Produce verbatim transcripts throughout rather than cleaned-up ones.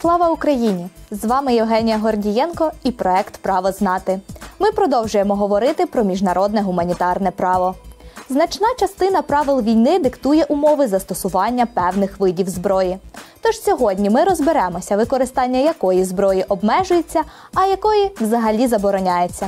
Слава Україні! З вами Євгенія Гордієнко і проект «Право знати». Ми продовжуємо говорити про міжнародне гуманітарне право. Значна частина правил війни диктує умови застосування певних видів зброї. Тож сьогодні ми розберемося, використання якої зброї обмежується, а якої взагалі забороняється.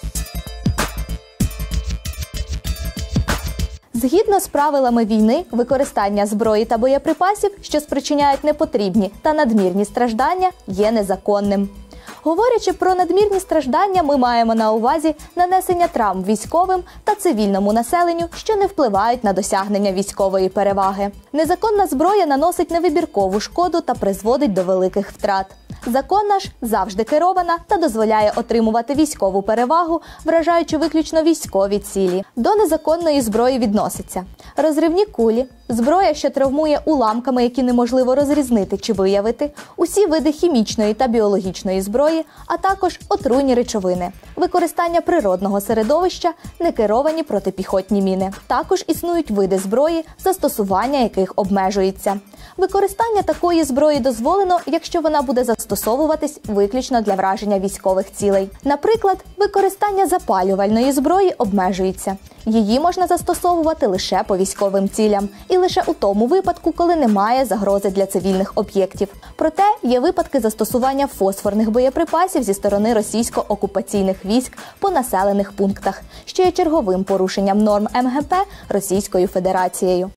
Згідно з правилами війни, використання зброї та боєприпасів, що спричиняють непотрібні та надмірні страждання, є незаконним. Говорячи про надмірні страждання, ми маємо на увазі нанесення травм військовим та цивільному населенню, що не впливають на досягнення військової переваги. Незаконна зброя наносить невибіркову шкоду та призводить до великих втрат. Законна ж завжди керована та дозволяє отримувати військову перевагу, вражаючи виключно військові цілі. До незаконної зброї відносяться розривні кулі, зброя, що травмує уламками, які неможливо розрізнити чи виявити, усі види хімічної та біологічної зброї, а також отруйні речовини, використання природного середовища, некеровані протипіхотні міни. Також існують види зброї, застосування яких обмежується. Використання такої зброї дозволено, якщо вона буде застосовуватись виключно для враження військових цілей. Наприклад, використання запалювальної зброї обмежується. Її можна застосовувати лише по військовим цілям і лише у тому випадку, коли немає загрози для цивільних об'єктів. Проте є випадки застосування фосфорних боєприпасів зі сторони російсько-окупаційних військ по населених пунктах, що є черговим порушенням норм ем ге пе Російською Федерацією.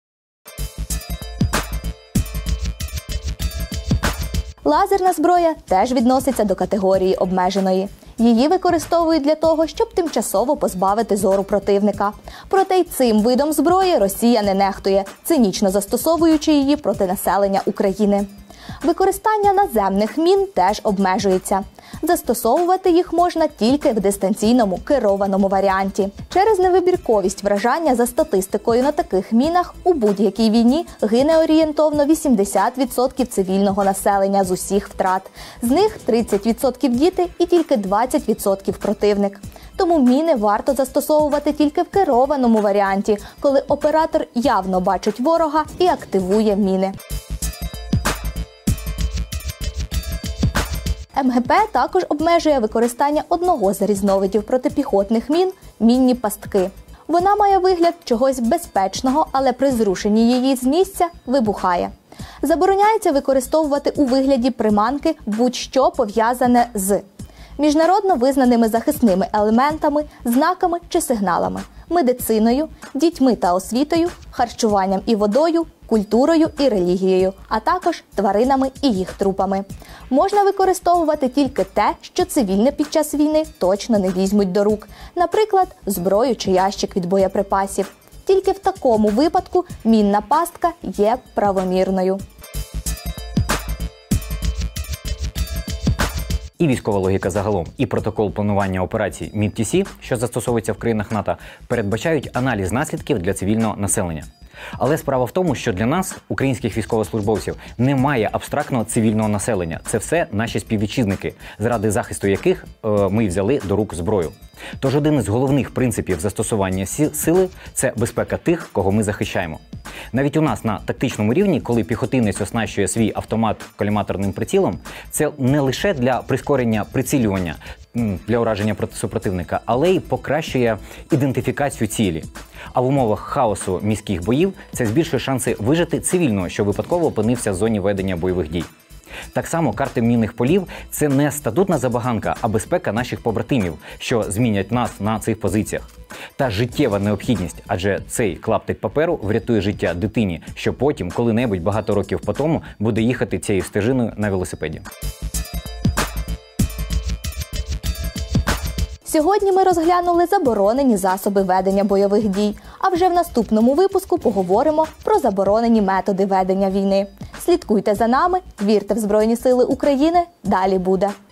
Лазерна зброя теж відноситься до категорії обмеженої. Її використовують для того, щоб тимчасово позбавити зору противника. Проте й цим видом зброї Росія не нехтує, цинічно застосовуючи її проти населення України. Використання наземних мін теж обмежується. Застосовувати їх можна тільки в дистанційному керованому варіанті. Через невибірковість вражання за статистикою на таких мінах у будь-якій війні гине орієнтовно вісімдесят відсотків цивільного населення з усіх втрат. З них тридцять відсотків діти і тільки двадцять відсотків противник. Тому міни варто застосовувати тільки в керованому варіанті, коли оператор явно бачить ворога і активує міни. ем ге пе також обмежує використання одного з різновидів протипіхотних мін – мінні пастки. Вона має вигляд чогось безпечного, але при зрушенні її з місця вибухає. Забороняється використовувати у вигляді приманки будь-що пов'язане з міжнародно визнаними захисними елементами, знаками чи сигналами, медициною, дітьми та освітою, харчуванням і водою, культурою і релігією, а також тваринами і їх трупами. Можна використовувати тільки те, що цивільне під час війни точно не візьмуть до рук, наприклад, зброю чи ящик від боєприпасів. Тільки в такому випадку мінна пастка є правомірною. І військова логіка загалом, і протокол планування операцій мі ті сі, що застосовується в країнах НАТО, передбачають аналіз наслідків для цивільного населення. Але справа в тому, що для нас, українських військовослужбовців, немає абстрактного цивільного населення. Це все наші співвітчизники, заради захисту яких е, ми взяли до рук зброю. Тож один із головних принципів застосування сили – це безпека тих, кого ми захищаємо. Навіть у нас на тактичному рівні, коли піхотинець оснащує свій автомат коліматорним прицілом, це не лише для прискорення прицілювання, для ураження супротивника, але й покращує ідентифікацію цілі. А в умовах хаосу міських боїв це збільшує шанси вижити цивільного, що випадково опинився в зоні ведення бойових дій. Так само карти мінних полів – це не статутна забаганка, а безпека наших побратимів, що змінять нас на цих позиціях. Та життєва необхідність, адже цей клаптик паперу врятує життя дитині, що потім, коли-небудь багато років по тому, буде їхати цією стежиною на велосипеді. Сьогодні ми розглянули заборонені засоби ведення бойових дій, а вже в наступному випуску поговоримо про заборонені методи ведення війни. Слідкуйте за нами, вірте в Збройні Сили України, далі буде!